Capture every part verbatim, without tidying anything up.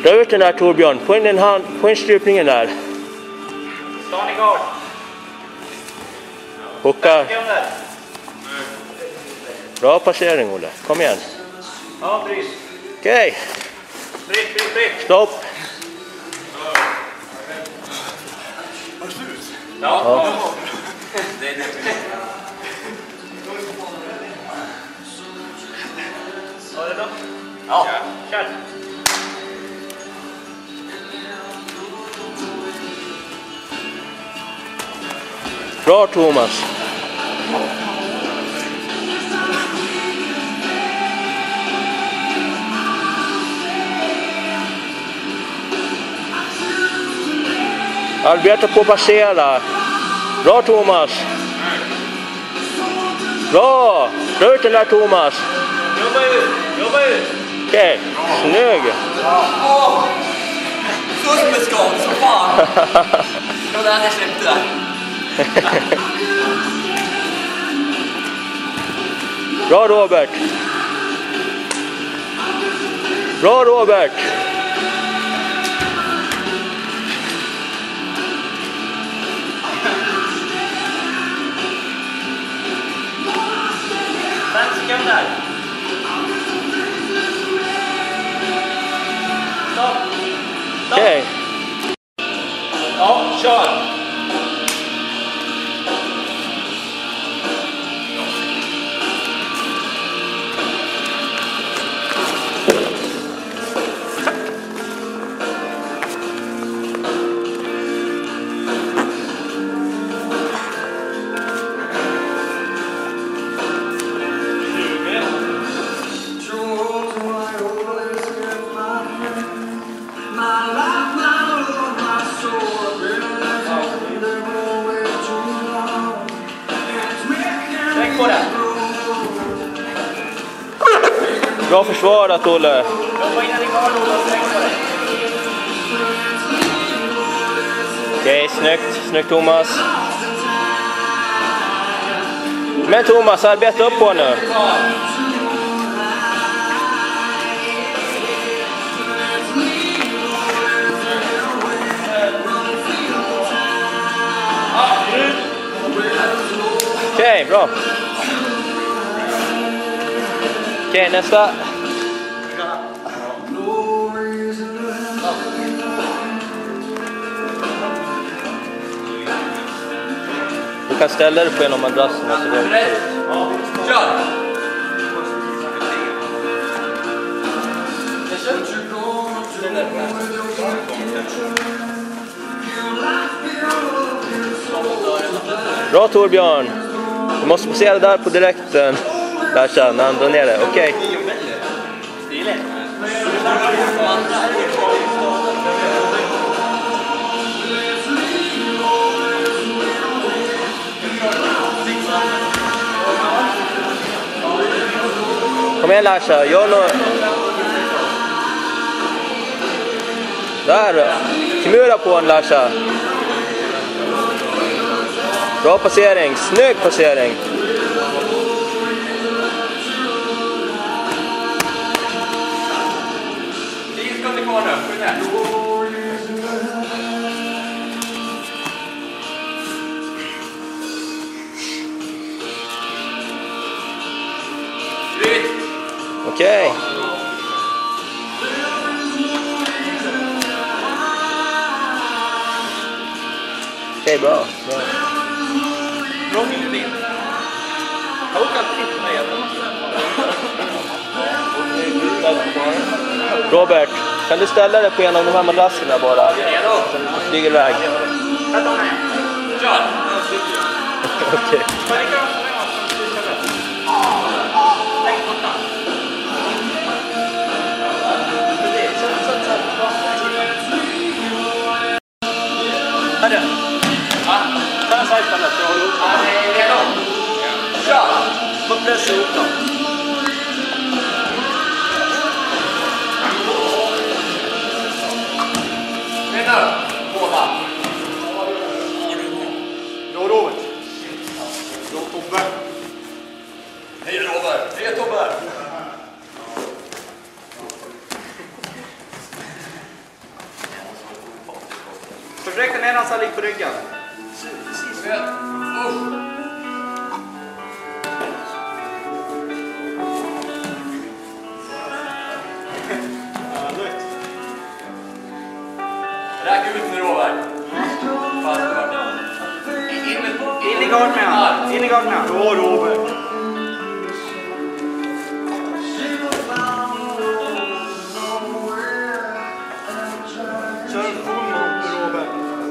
Dra ut den där Torbjörn, få in den hand, få in strypningen där. Standing guard. Hocka. Bra passering, Olle. Kom igen. Ja, precis. Okej. Okay. Fritt, fritt, fritt. Stopp. Ja. Ja. Ja, det är bra. Ja, kör. Bra, Thomas. Arbeta på att passera. Bra, Thomas. Bra. Dra ut den där, Thomas. Jobba ut. Jobba ut. Okej. Okay. Snygg. Åh! Först med skad som fan. Det var där jag släppte där. Bra, Robert. Bra, Robert. Fem sekunder. Stopp. Stopp. Okej. Okay. Ja, kör. Bra försvarat, Olle. Jobba innan i garn, Olle, och sträck på dig. Okej, snyggt. Snyggt, Thomas. Men Thomas, arbeta upp på nu. Okej, bra. Okej, nästa. Du kan ställa dig på en av madrasserna så det är Kör! Bra, Torbjörn. Du måste passera där på direkten. Där sen, när han drar ner det. Okej. Okay. Det är lätt. Kom igen, Larsa. Gör något. Där. Timura på en, Larsa. Bra passering. Snygg passering. Okej. Okay. Okej, okay, bra. Bra. Bra minut. Jag åker alltid inte med. Robert, kan du ställa dig på en av de här madrasserna bara? Så du flyger iväg. Kör! Okej. Hörru! Ja, ta en sajt annars, jag håller upp. Ja, det är redo. Kör! Få pressa ihop dem. Redo! Båda. Då Robert. Då Tobbe. Hej Robert! Hej Tobbe! på ryggen. Precis. Oh. Räk ut nu, Robert. Fast det var det. In i gard med han. In i gard med han. Bra, Robert. Kör en full man på Robert.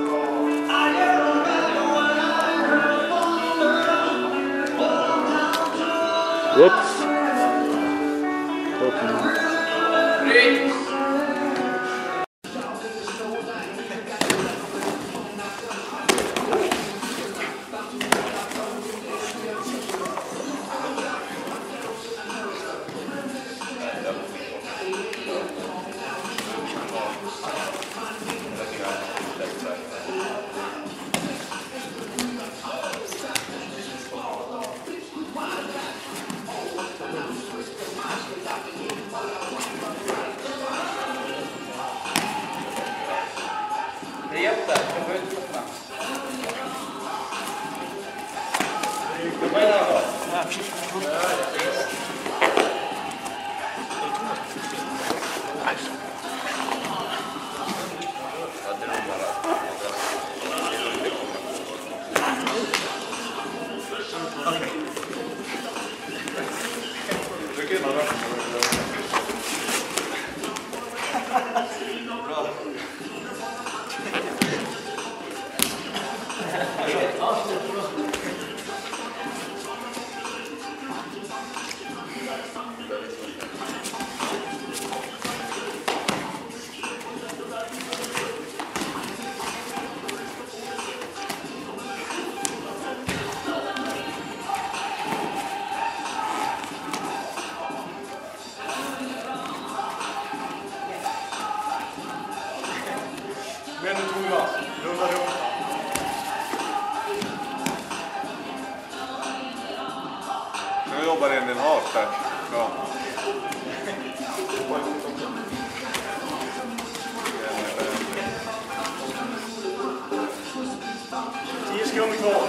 Whoops. Open. Bryt. Men nu Thomas, rulla runt. Nu jobbar en din hat där. Bra. Tio sekunder kvar.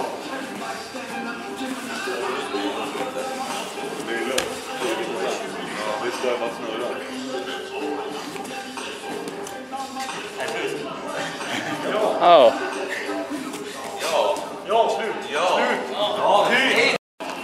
Det är lugnt. Ja, vi ska bara snurra. Ja. Ja. Ja, slut. Ja. Slut. Ja. Tid.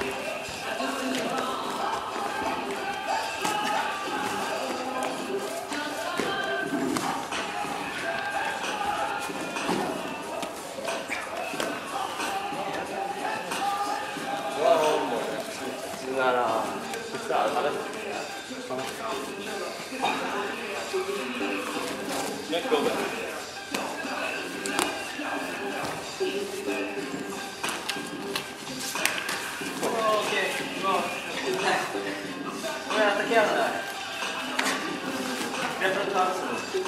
Snyggt Robert. Okej, bra. Kom igen, attackera den där. Ner från platsen.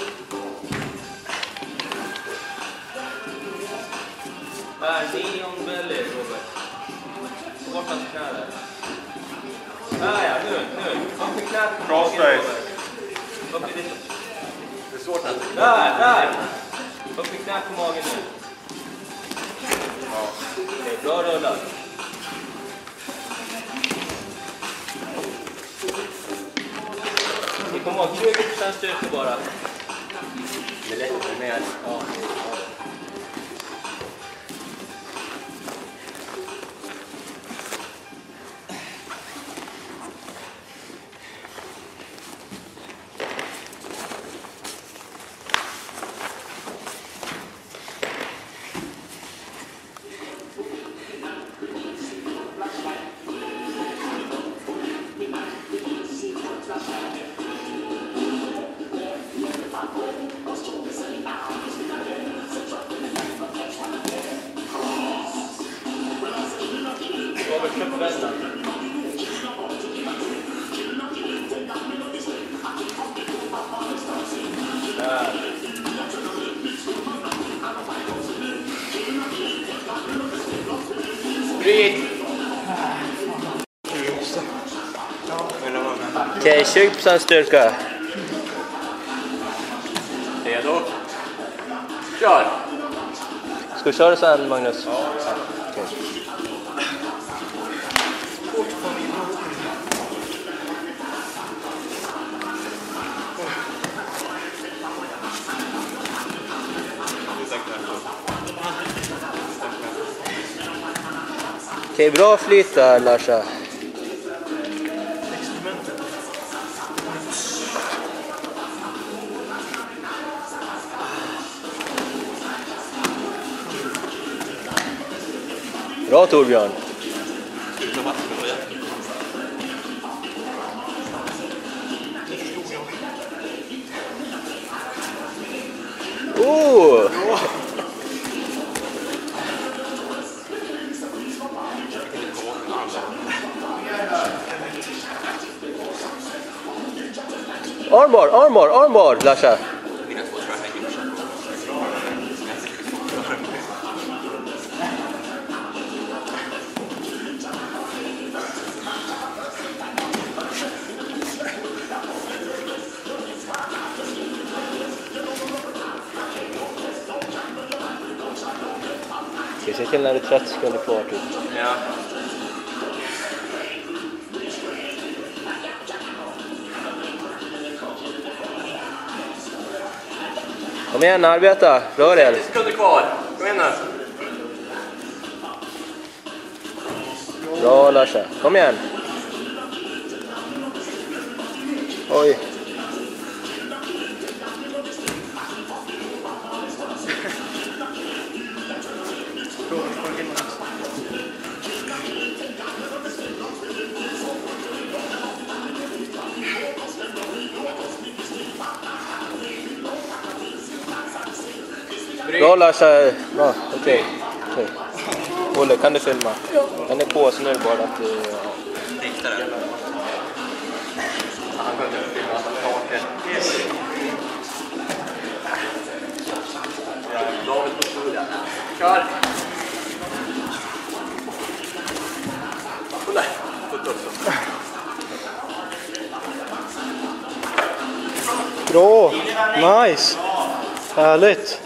Där, knee on belly, Robert. Få bort hans knä där. Där ja, nu, nu. Upp i knät på magen, Crossface. Robert. Upp i ditt... Det är svårt att... Där, där! Upp i knät på magen nu. Ja. Okej, bra rullat. Ni kommer ihåg, tjugo procent styrka bara. Det är lätt att få med. Ja. Robert, köp västen. Där. Bryt! Okej, tjugo procent styrka. Redo? Kör! Ska du köra sen, Magnus? Ja. Okej. Okej, bra flyt där, Larsa. Bra, Torbjörn. Oh! Armbar, armbar, armbar, Larsa. Mina två tror jag hänger på köpet. Ska vi se till när det är trettio sekunder kvar typ. Ja. Kom igen, arbeta. Rör er. trettio sekunder kvar. Kom igen nu. Bra, Larsa. Kom igen. Oj. Bra, Larsa. Bra, okej. Okay. Olle, kan du filma? Den är på, så nu är det bara att du... Rikta den. Han kunde filma taket. David på studion. Kör! Kolla! Fullt också. Bra! Nice! Härligt!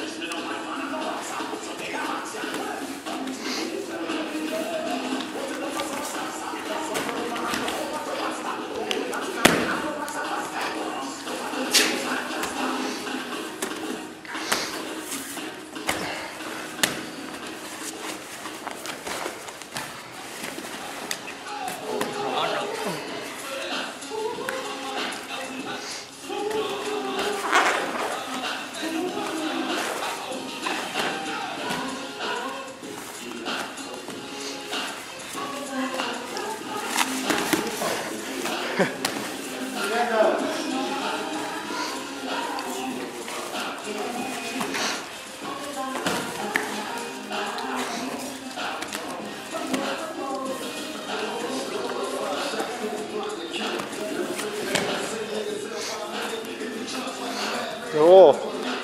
Ja.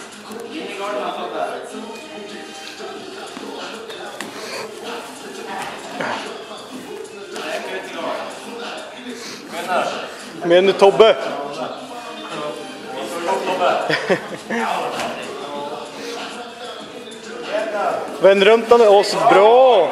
Men nu Tobbe. Vänd runt med oss, bra.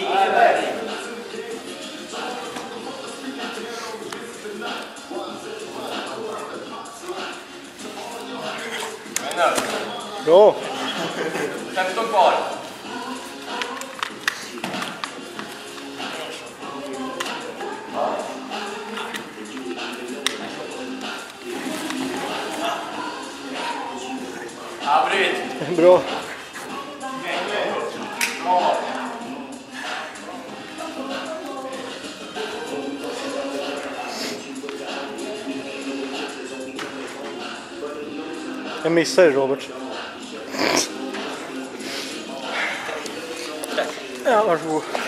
Bra. femton kvar. Avbryt. Bra. Jag missade Robert. Ja, varsågod.